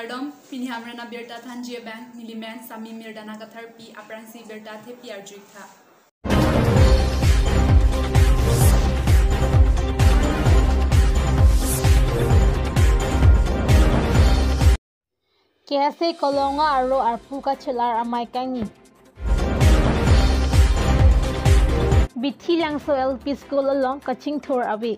Lardom, Pini Hamrana Berta Thanjia Bank, Miliman, Sami Mirdana Katharpi, Apransi Berta Tepi Arjuika. Kese kolonga aro arpuka chelar amai kangi. Bithi lang so LP school along kaching tour awi.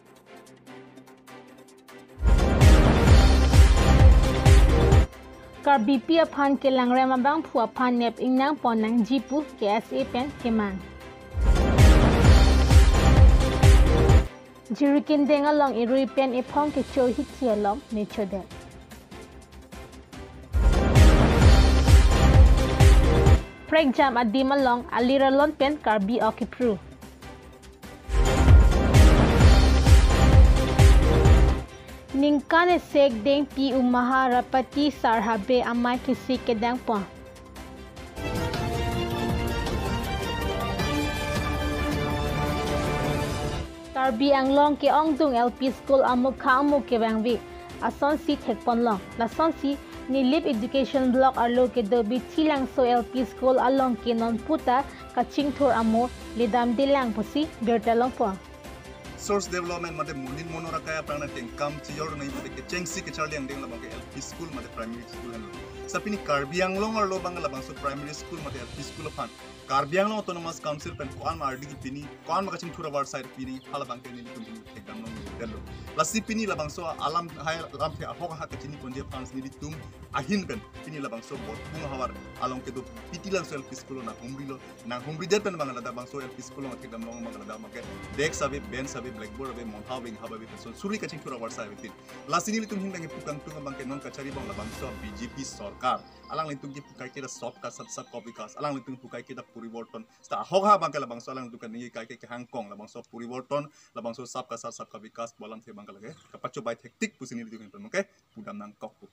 Kar BP aphan ke langrem abang pu aphan nep ingnang ponang jipu KSA pen keman. Jirikin deng along irui pen ipong ke cho hiti along nature del. Preg jam adim along aliralon pen karbi okipru. Ningkane sek deng pi umaha rapati sarhabe amai kisi kedang pon. Karbi anglong ke ongdung LP school amukha amuk ke bangwi. Ason si thekpon long. Lason si ni lip education block arlo ke dobi tilang so LP school along ke non puta kaching thor amo lidam dilang pusi bertalong po. Source development mate munin monora kaya prana tengkam cior nai mate ke chengsi ke charli ang deng labang ke LP school mate primary school han sapini Karbi Anglong arlo bang labang so primary school mate LP school fan Karbi Anglong autonomous council pen kuan mardi ki pini kuan makaching thura war side pini hala bang ke ni tum ekdam long delo lasi pini labang so alam hai lam the ahok ha ke chini kondia fans ni tum ahin pen pini labang so bot bunga hawar along ke do piti lang so LP school na humri der pen bang labang so LP school mate ekdam long bang labang ke deck sabe ben sabe blackboard abe monthawing hababe so suri kaching thura war side tin lasini litum hindange pukang tunga bang ke non kachari bang labang so BJP sarkar alang litung ki pukai ke sop ka sab copy kas alang litung pukai ke puriborton sta hogha bang ke labang so alang dukan ni kai ke hangkong labang so puriborton labang so sab ka vikas bolam the bang lage kapacho bai hektik pusini litung pen oke pudam nang kokku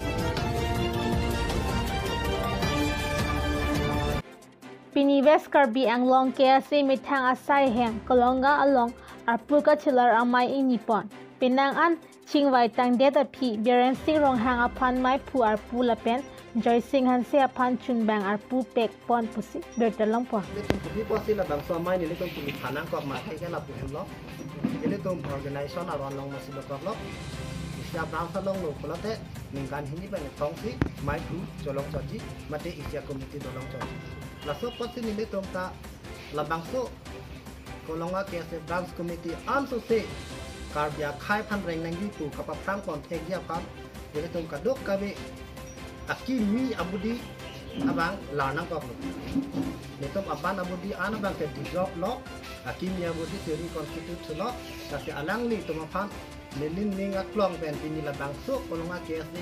Pinives Karbi Anglong KSA mitang asai heng kolonga along arpuka chelar amai inipon. Pinangan chingwai tang deta pi biren sing rong hang apan mai pu arpu lapen joy sing han se apan chun bang arpu pek pon pusi bertalong po. Letung pupi posi la bang so mai ni letung pupi thanang kok ma thai ke la pu lo. Ini letung organization aron long masih doktor lo. Isya brang sa long lo polote ningkan hindi ba tong si mai pu jolong choji mate isya committee dolong choji. Laso posi ni letung ta la bang so kolonga KSA branch committee am so se Karbia khai phan reng nang gi pu kapa prang kon thek ya pan ele tum ka dok ka be aki mi abudi abang la nang kok le tum aban abudi an abang ke drop lo aki mi abudi theory constitute lo ta se alang li tum phan lelin ning aklong pen pini la bang so kolonga KSA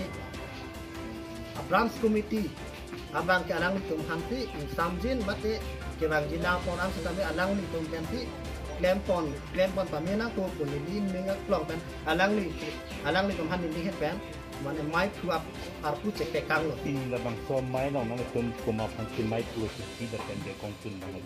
branch committee abang ke alang li tum hanti samjin mate ke bang jila porang sampai alang li tum ganti klempon pamena ko kulilin menga klong pen alang li kumhan ni het pen mane mai puap arpu cek kang lo tin labang so mai no na tum kuma phan ti mai pu ti da pen de kong tun na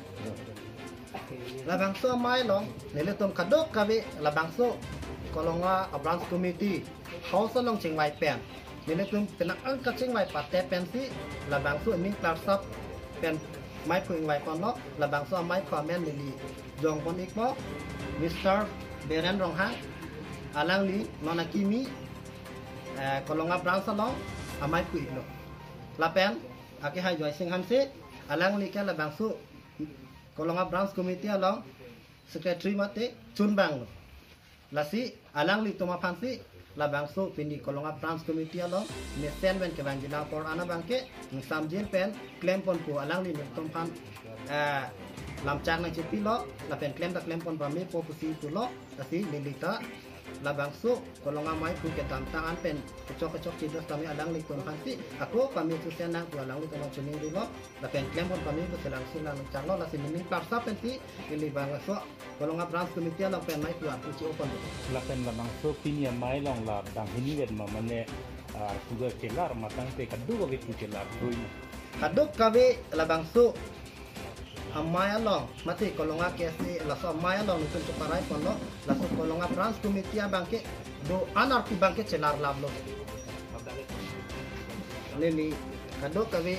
labang so mai long nele tum kadok kabe labang so kolonga branch committee house long chingwai pen nele tum penak ang ka chingwai patte pen si labang so ning class up pen mai phung wai kon no labang so mai comment ni jong kon ikmo Mr. Beren rong hang alang li nona kimi kolonga branch long amai pui lo lapen aki hai joy sing han se alang li ka labang so kolonga branch committee along secretary mate chun bang lasi alang li toma phansi labang so pindi kolonga branch committee along mesen ben ke bang jila por ana bangke samjin pen claim pon ko alang li tom phan lam chang na chipi lo la pen claim pon ba me po pusi tu lo tasi lilita labang so kolonga mai ku ke tam tangan pen kecok cidas kami alang li tom phansi aku kami tu senang tu alang li tom chuning di lo la pen claim pon kami ko selang silang chang lo la sining parsa pen si li bang so kolonga branch committee along pen mai ku aku ci open la pen labang so pinia mai long la dang hini wet ma mane sugar kelar matang te kadu ga tu kelar roi kaduk kabe labang so amaya long mati kolonga KSA la so amaya long nutun to parai pono la so kolonga branch committee bangke do anarki bangke celar lablo nili kadok kami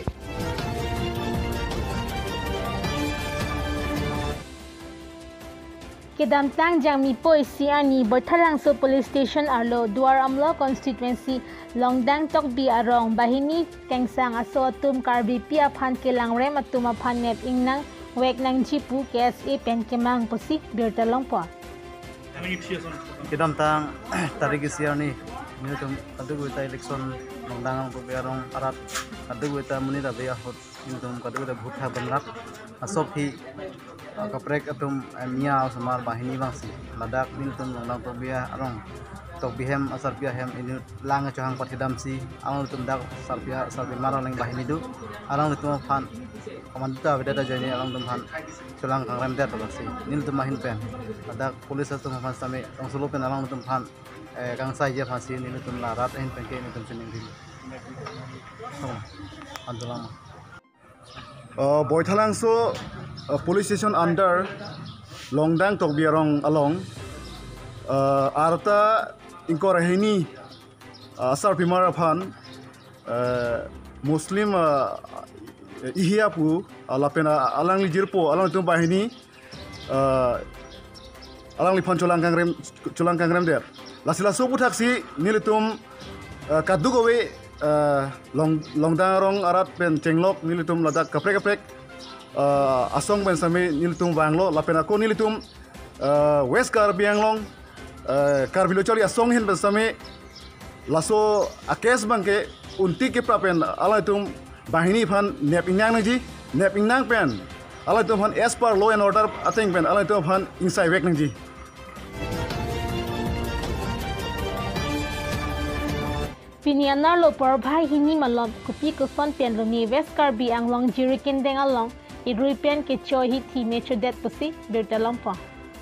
Kedamtang jang mi poi siani Borthalang so police station arlo Duar Amlo constituency Longdang tok bi arong bahini tengsang aso tum karbi pia phan kelang rem atuma phan net ingnang wek nang jipu KSA pen kemang posi birtalong po Kedamtang tarik siani ni tum kadu guita election Longdang ko biarong arat kadu guita muni da biya hot ni tum kadu guita bhutha banrak asopi kaprek atum mia samar bahini bangsi ladak min tum Longdang to biya arong tok bihem asar biya hem ini lang chohang patidam si ang tum dak sar marang lang bahini du arang tum phan komandita beda jani arang tum phan cholang kangrem der basi nin tum mahin pen ladak police tum phan same tong solo pen arang tum phan kang sai je phasi nin tum la rat hen pen ke nin tum sining di andulama Borthalang so police station under Longdang tok biarong along arta ingkor heni asar pimar phan Muslim ihiapu alapena alang lijirpo alang tum bahini alang li phan cholang kangrem der lasila so putaksi nilitum kadugowe Longdang rong arat pen cenglok nilitum ladak kaprek asong ben sami nilitum banglo lapena ko nilitum West Karbi Anglong Karbilo chori asong hin ben sami laso akes bangke unti ke prapen ala tum bahini phan nep inang pen ala tum phan as per law and order ating pen ala tum phan inside wek nangji Pinianar lo bhai hini malom kupi kuson pen longi West Karbi Anglong jirikin deng along idrui pen ke choi hi thi metro det posi birtalong po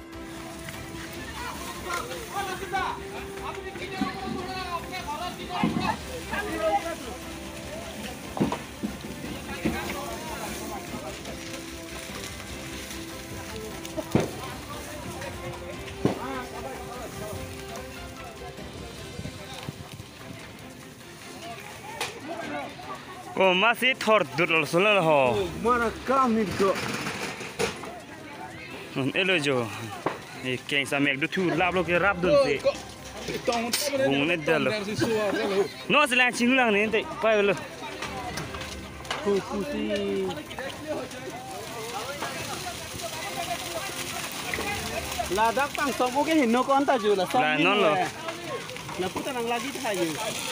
Oh masih thor dudul sulal ho. mana kam nilko Elo jo. Keng sa mek du thu lap lo ke rap dun se. Bung ne dal. No selang chingulang ne te pai lo. Ladak pang song oke hinno kon ta ju la song La non lo. Na puta nang lagi tha ju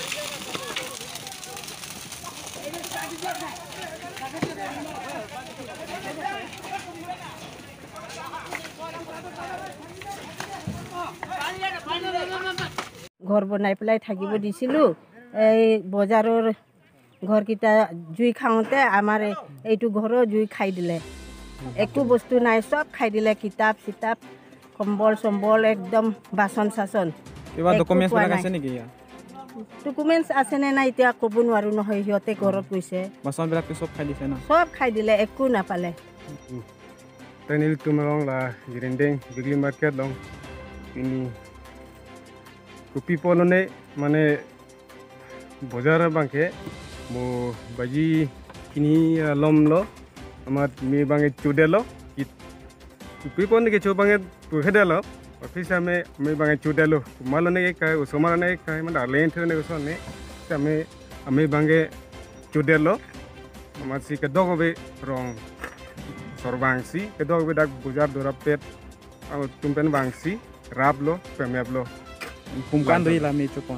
ঘর বনাই পেলাই থাকিব দিছিলো এই বজাৰৰ ঘৰ কিটা জুই খাওঁতে আমাৰ এইটো ঘৰৰ জুই খাই দিলে একো বস্তু নাই সব খাই দিলে কিতাপ চিতাপ কম্বল সম্বল একদম বাসন সাসন কিবা ডকুমেন্টছ বিলাক আছে নেকি ডকুমেন্টছ আছে নে নাই এতিয়া ক'ব নোৱাৰো নহয় সিহঁতে ঘৰত গৈছে বাসন বিলাক সব খাই দিছে না সব খাই দিলে একো নাপালে Tenil tumalong la girindeng bigli market long ini kupi polone mane bozar bangke mo baji kini lom lo amat mi bange chudelo kupi pon ke chobange puhedelo office ame me bange chudelo malone kai usomarane kai man darlen thene usone ame bange chudelo amat si ke dogobe rong sorbangsi kedok bedak bujar dorapet au tumpen bangsi rablo pemeblo kumkan doi la me chopon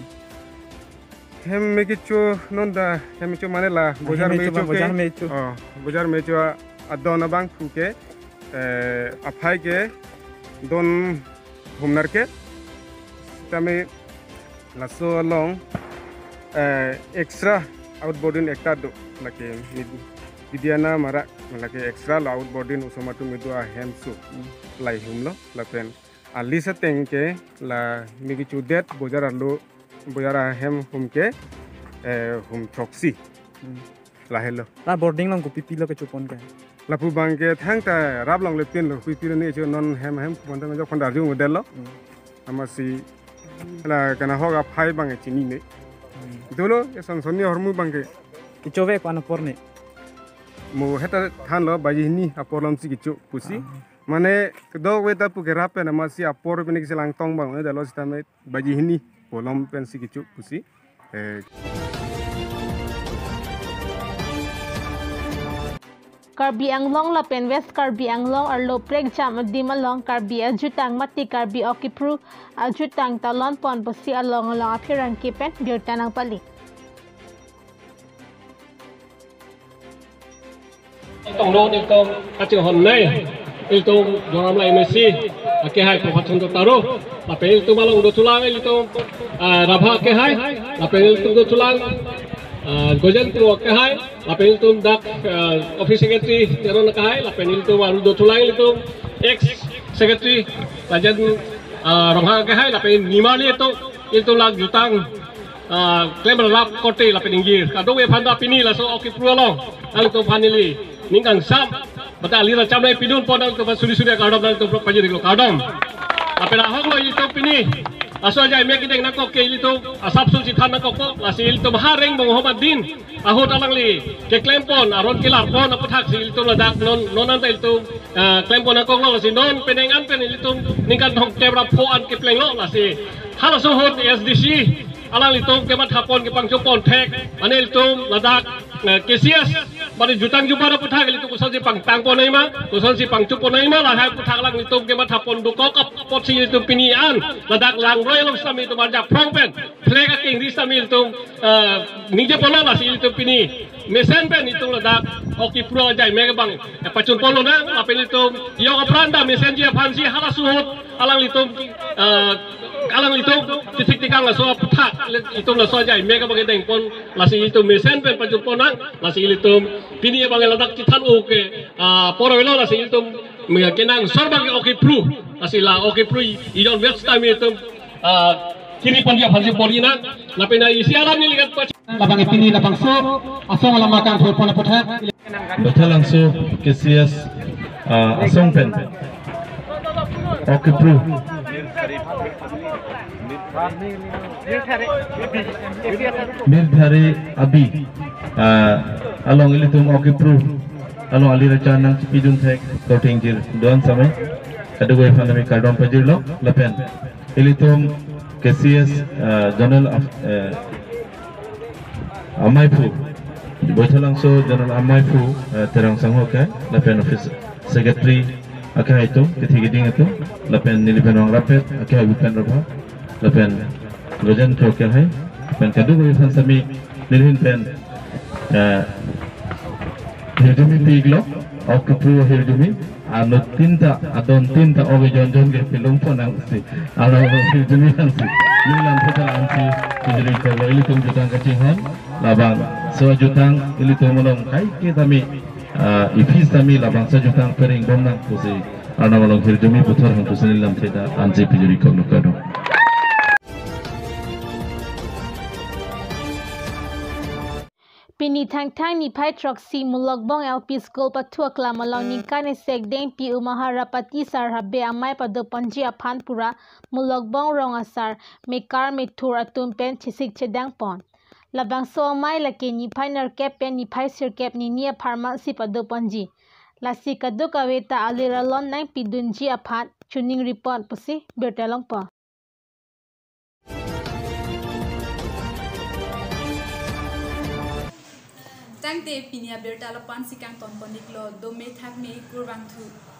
hem mekicho nonda hemicho manela bujar mecho bujar mecho adona bang kuke aphai ke don humnar ke tame laso long extra outboarding ekta do lake Didiana mara lagi extra laut boarding usomatu midu ahem su lai humlo la pen ali sa tengke la migi chudet bojara ahem humke hum choksi la hello la boarding lang ko pipi lo ke chopon ka la pu bangke thang ta rab long le pin lo pipi ni jo non hem pon ta jo khondar ju model lo amasi la kana hoga phai bang chini ne dolo son sonni hormu bangke Kicowe ko anapor ni. Mo heta than lo baji ni apor lam si kicu pusi. Mane kedo weta pu gerape na masih apor pini kiselang tong bang da lo sitame baji ni polom pen si kicu pusi. Karbi Anglong la pen West Karbi Anglong arlo prek jam dimalong Karbi ajutang mati Karbi Okipru ajutang talon pon posi along aphiran kipen biutanang pali. Tổng đô đi công các trường hồn này il tu doram lai Messi ke hai profession to taro la pe il tu malong do tulang il tu rabha ke hai la pe il tu do tulang gojan tu ke hai la pe il tu dak office secretary teron ke hai la pe il tu malu do tulang il tu ex secretary lajan rabha ke hai la pe nimali tu il tu lag jutang claim rap kote la pe ninggir kado we phanda pini la so Okipru long al tu phanili ningkang sam bata alira chamai pidun podang to suri-suri kadam dang to pajiri ko kadam apela hok lo itu pini aso jai me kideng nakok ke itu asap sul cithan nakok ko lasil to mahareng bang Muhammadin ahot alang li ke klempon aron kilar pon apathak sil to ladak non ante itu klempon nakok lo lasil non penengan pen itu ningkan hok kebra phoan ke pleng lo lasil halo so hot SDC alang li to ke mat hapon ke pangchopon thek anel to ladak kesias Mari jutang jubara puthak itu kuson si pang tangpo nai ma kuson si pang cupo nai ma lah hai puthak lang itu ke mat hapon du kok pot si itu pinian ladak lang royal sami itu marjak prong pen plega king ri sami itu nije polo lah si itu pini mesen pen itu ladak Okipru ajai mega bang pacun polo na apel itu yo apranda mesen dia fansi hala suhut alang itu titik tikang lah so puthak itu lah so ajai mega bang deng pon lah si itu mesen pen pacun ponang lah si itu pini bang ladak cithan oke porowelo lah si itu kenang sorbang Okipru asila Okipru ijon west time itu kini pon dia fansi polina lapena isi alam ni lihat labang pini labang so asong lamakan pon puthak betul langsung kesias asong pen Okipru Mirdhari Abi along ilitum Okipru along alira chanang pidun thek coating jir don samai kadugo efanami kardon pajir lo lapen ilitum KCS General Amaipu betul langsung General Amaipu terang sanghoka lapen office secretary akhir itu ketigiding itu lapen nilipen orang rapet akhir bukan rabha lapen lojan trokel hai pen kadugo efan sami nilhin pen Hirdumi tiglo, Okipru hirdumi, anu tinta oge jon ke film pun angsi, anu hirdumi angsi, nilam putar angsi, kujuri kalau ili tum jutang kacingan, labang sejutang ili tum melong kai kita mi, ipis kami labang sejutang pering bomnang kusi, anu melong hirdumi putar hang kusi nilam putar angsi kujuri kalau kado. Pini thang ni pai troksi mulogbong LP school patua klam along ningkane sekdeng pi umaharapati sar habe amai pado panji aphanpura mulogbong rong asar mekar methur atum pen chisik chedang pon labang so amai lake ni pai nar cap pen ni pai sir cap ni nia pharmacy pado panji lasi kaduk aweta aliralon nang pidunji aphat chuning report pusi bertelong pa Tang te pinia berta la pan sikang ton ponik lo do me thak me kurbang thu